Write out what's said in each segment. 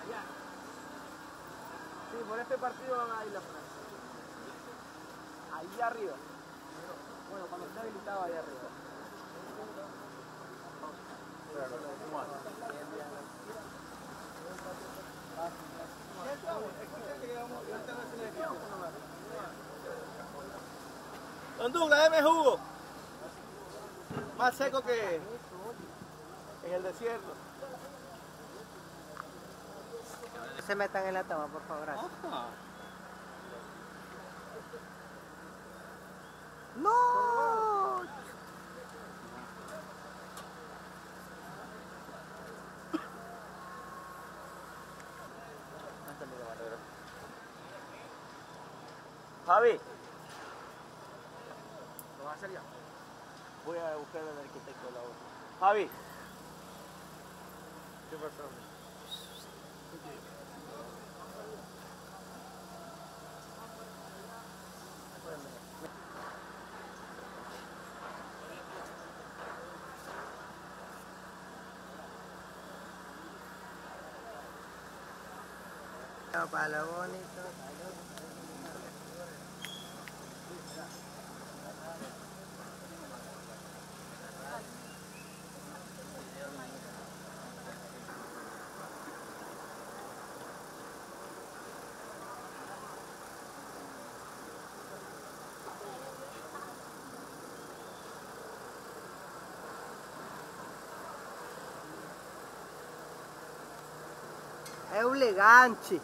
Sí, por este partido van a ir la final. Ahí arriba. Bueno, cuando esté habilitado ahí arriba. Don Douglas, deme jugo. Más seco que en el desierto. No se metan en la toma, por favor. Gracias. ¡No! Javi. ¿Lo vas a hacer ya? Voy a buscar al arquitecto de la obra. Javi. ¿Qué pasó? Para lo bonito. Es elegante.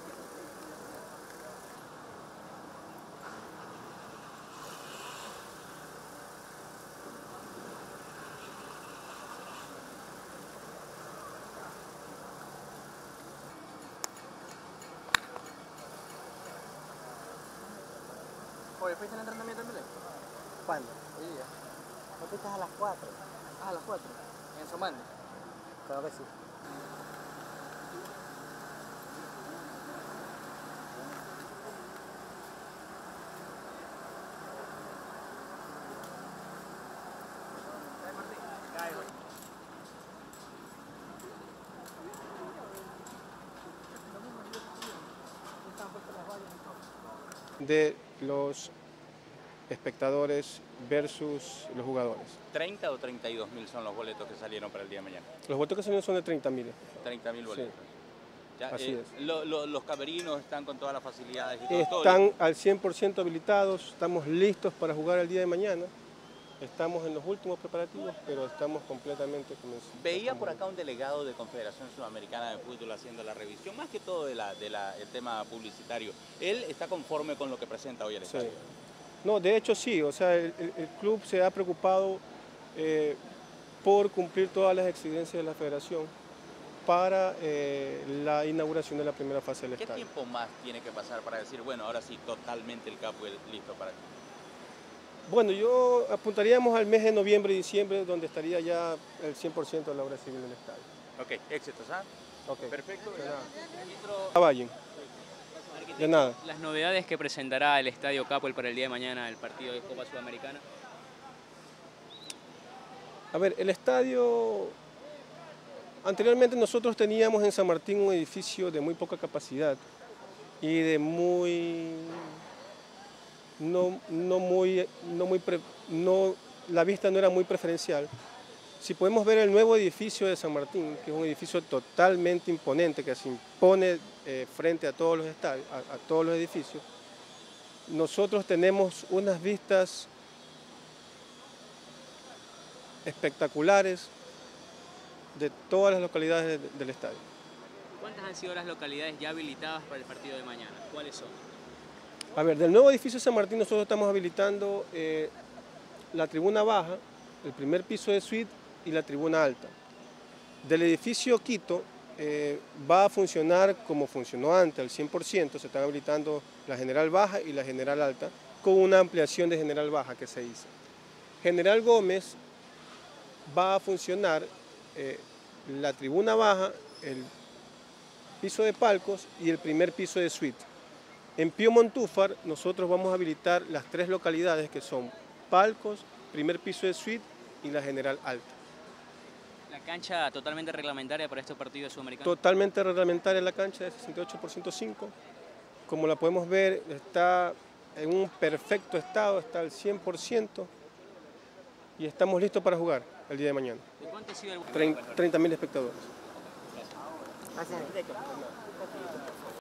Oye, ¿fuiste al entrenamiento en Belén? ¿Cuándo? Hoy día. ¿No fuiste a las 4? Ah, a las 4. En Somani. Creo que sí. De los espectadores versus los jugadores. 30 o 32.000 son los boletos que salieron para el día de mañana. Los votos que salieron son de 30.000. 30.000 boletos. Sí, Ya, así es. Los camerinos están con todas las facilidades y todo. Están al 100% habilitados, estamos listos para jugar el día de mañana. Estamos en los últimos preparativos, pero estamos completamente convencidos. Veía por acá un delegado de Confederación Sudamericana de Fútbol haciendo la revisión, más que todo el tema publicitario. ¿Él está conforme con lo que presenta hoy el estadio? No, de hecho sí, o sea, el club se ha preocupado por cumplir todas las exigencias de la federación para la inauguración de la primera fase del estadio. ¿Qué tiempo más tiene que pasar para decir, bueno, ahora sí, totalmente el campo es listo para ti? Bueno, yo apuntaríamos al mes de noviembre y diciembre, donde estaría ya el 100% de la obra civil del estadio. Ok, éxitos, ¿ah? Ok. Perfecto. Vayan. De nada. Las novedades que presentará el Estadio Capuel para el día de mañana, el partido de Copa Sudamericana. A ver, el estadio... Anteriormente nosotros teníamos en San Martín un edificio de muy poca capacidad y de la vista no era muy preferencial. Si podemos ver el nuevo edificio de San Martín, que es un edificio totalmente imponente, que se impone frente a todos los estadios, a todos los edificios, nosotros tenemos unas vistas espectaculares de todas las localidades del estadio. ¿Cuántas han sido las localidades ya habilitadas para el partido de mañana? ¿Cuáles son? A ver, del nuevo edificio de San Martín nosotros estamos habilitando la tribuna baja, el primer piso de suite y la tribuna alta. Del edificio Quito va a funcionar como funcionó antes, al 100%, se están habilitando la general baja y la general alta, con una ampliación de general baja que se hizo. General Gómez va a funcionar la tribuna baja, el piso de palcos y el primer piso de suite. En Pío Montúfar nosotros vamos a habilitar las tres localidades que son palcos, primer piso de suite y la general alta. La cancha totalmente reglamentaria para estos partidos sudamericanos. Totalmente reglamentaria la cancha de 68%5. Como la podemos ver, está en un perfecto estado, está al 100% y estamos listos para jugar el día de mañana. ¿De cuánto ha sido el 30.000 espectadores. Gracias.